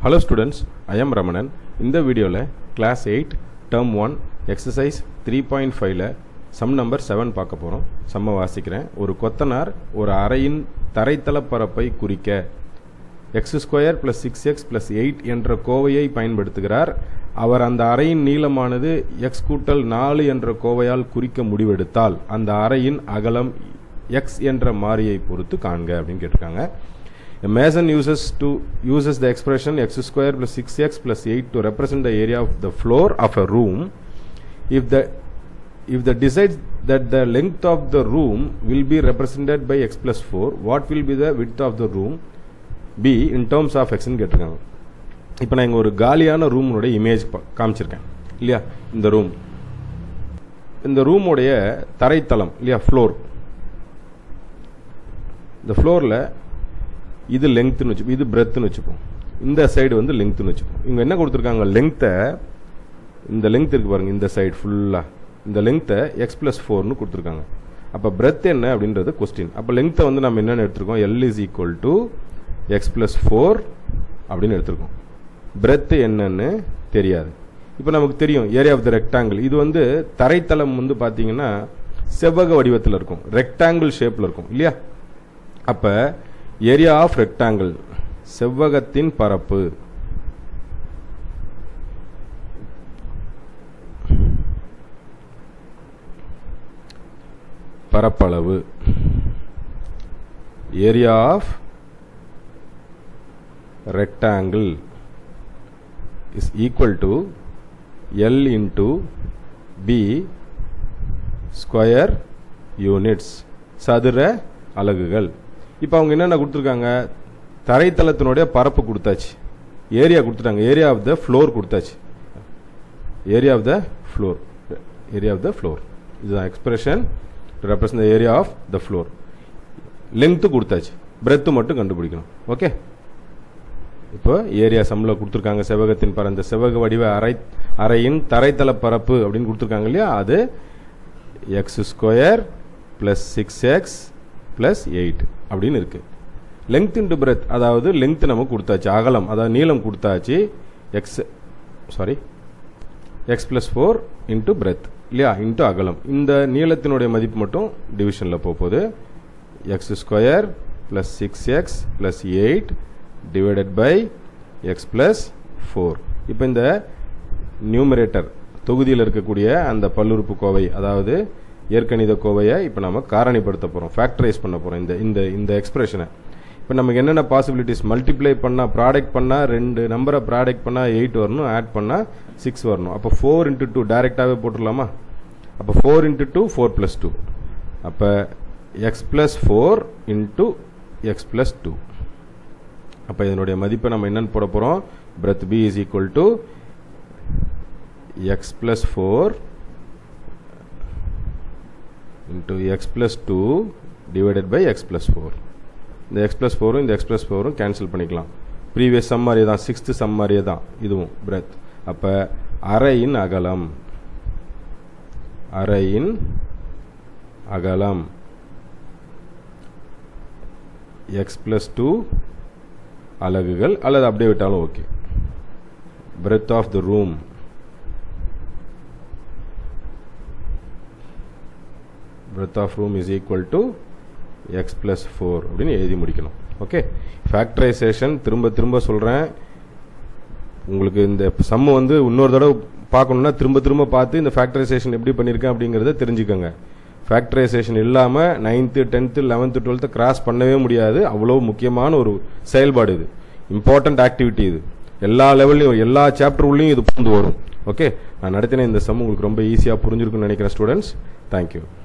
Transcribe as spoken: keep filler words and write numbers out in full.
Hello students, I am Ramanan. In the video la class eight term one exercise three point five la sum number seven பார்க்க போறோம். சம்ம வாசிக்கிறேன். ஒரு கொத்தனார் ஒரு அறையின் தரைத்தள பரப்பை குறிக்க x square plus six x plus eight என்ற கோவையை பயன்படுத்துகிறார். அவர் அந்த அறையின் நீளமானது x கூட்டல் நாலு என்ற கோவையால் குறிக்க முடிவெடுத்தால் அந்த அறையின் அகலம் x என்ற மாறியை பொறுத்து காண்க அப்படின்னு கேட்டிருக்காங்க. A mason uses to uses the expression x square plus six x plus eight to represent the area of the floor of a room. If the if the decides that the length of the room will be represented by x plus four, what will be the width of the room be in terms of x ன்னு கேட்டிருக்காங்க. இப்போ நான் இங்கே ஒரு காலியான ரூமோட image காமிச்சிருக்கேன் இல்லையா? இந்த ரூம் இந்த ரூமோடைய தரைத்தளம் இல்லையா, ஃப்ளோர். இந்த ஃப்ளோரில் இது லெங்க்த்னு வச்சுப்போம், இது பிரெத்துன்னு வச்சுப்போம், இந்த சைடு வந்து லெங்க்த்னு வச்சுப்போம். இவங்க என்ன கொடுத்துருக்காங்க, லெங்க்த்தை இந்த லெங்க்த் இருக்கு பாருங்க, இந்த சைடு ஃபுல்லாக இந்த லெங்க்த்தை எக்ஸ் பிளஸ் ஃபோர்னு கொடுத்துருக்காங்க. அப்போ பிரெத் என்ன அப்படின்றது கொஸ்டின். அப்போ லெங்க்த்தை வந்து நம்ம என்னென்னு எடுத்துருக்கோம், L is equal to X plus four அப்படின்னு எடுத்துருக்கோம். பிரெத்து என்னன்னு தெரியாது. இப்போ நமக்கு தெரியும் ஏரியா ஆஃப் த ரெக்டாங்கிள். இது வந்து தரைத்தளம் வந்து பார்த்தீங்கன்னா செவ்வக வடிவத்தில் இருக்கும், ரெக்டாங்கிள் ஷேப்பில் இருக்கும் இல்லையா? அப்போ ஏரியா ஆஃப் ரெக்டாங்கிள் செவ்வகத்தின் பரப்பு பரப்பளவு area of rectangle is equal to L into B square units, சதுர அலகுகள். இப்போ அவங்க என்னென்ன கொடுத்துருக்காங்க, தரைத்தளத்தினுடைய பரப்பு கொடுத்தாச்சு, ஏரியா கொடுத்துட்டாங்க, ஏரியா ஆஃப் த ஃப்ளோர் கொடுத்தாச்சு, area of the floor area of the floor இதுதான் expression to represent the area of the floor. Length கொடுத்தாச்சு, பிரெத்து மட்டும் கண்டுபிடிக்கணும். ஓகே, இப்போ ஏரியா சம்மில் கொடுத்துருக்காங்க செவ்வகத்தின் பர இந்த செவ்வக வடிவ அறை அறையின் தரைத்தள பரப்பு அப்படின்னு கொடுத்துருக்காங்க இல்லையா? அது x square plus six x plus eight அப்படின்னு இருக்கு. லெங்த் இன்டு பிரெத், அதாவது லெங்த் நமக்கு கொடுத்தாச்சு, அகலம் அதாவது நீளம் கொடுத்தாச்சு, x sorry x plus four into breadth இல்லையா, இன்ட்டு அகலம். இந்த நீளத்தினுடைய மதிப்பு மட்டும் டிவிஷனில் போகுது. X square plus six x plus eight divided by x plus four. இப்போ இந்த நியூமரேட்டர் தொகுதியில் இருக்கக்கூடிய அந்த பல்லுறுப்பு கோவை, அதாவது இயற்கணித கோவையை இப்போ நம்ம காரணிப்படுத்த போகிறோம், ஃபேக்டரைஸ் பண்ண போகிறோம் இந்த இந்த இந்த எக்ஸ்பிரஷனை. இப்போ நமக்கு என்னென்ன பாசிபிலிட்டிஸ், மல்டிப்ளை பண்ணால் ப்ராடக்ட் பண்ணால் ரெண்டு நம்பரை ப்ராடக்ட் பண்ணால் எயிட் வரணும், ஆட் பண்ணால் சிக்ஸ் வரணும். அப்போ ஃபோர் இன்ட்டு டூ டைரெக்டாகவே போட்டுடலாமா? அப்போ four into two four plus two, அப்போ x plus four into x plus two. அப்போ இதனுடைய மதிப்பை நம்ம என்னென்னு போட போகிறோம், breadth b is equal to x plus four into x plus two divided by x plus four. இந்த x plus four இந்த x plus four கேன்சல் பண்ணிக்கலாம். ப்ரீவியஸ் சம் மாதிரியே தான், சிக்ஸ்த் சம் மாதிரியே தான் இதுவும் பிரெத். அப்போ அறையின் அகலம் அறையின் அகலம் x plus two அலகுகள், அல்லது அப்படியே விட்டாலும் okay. Breadth of the room breadth of room is equal to x plus four அப்படின்னு எழுதி முடிக்கணும். ஓகே, ஃபேக்டரைசேஷன் திரும்ப திரும்ப சொல்கிறேன். உங்களுக்கு இந்த சம்மு வந்து இன்னொரு தடவை பார்க்கணுன்னா திரும்ப திரும்ப பார்த்து இந்த ஃபேக்டரைசேஷன் எப்படி பண்ணியிருக்கேன் அப்படிங்கிறத தெரிஞ்சுக்கோங்க. ஃபேக்டரைசேஷன் இல்லாமல் ninth tenth eleventh twelfth cross பண்ணவே முடியாது. அவ்வளோ முக்கியமான ஒரு செயல்பாடு இது, இம்பார்ட்டண்ட் ஆக்டிவிட்டி இது. எல்லா லெவல்லையும் எல்லா சாப்டர் உள்ளேயும் இது புரிந்து வரும். ஓகே, நான் நடத்தின இந்த சம் உங்களுக்கு ரொம்ப ஈஸியாக புரிஞ்சிருக்குன்னு நினைக்கிறேன் ஸ்டூடெண்ட்ஸ். தேங்க்யூ.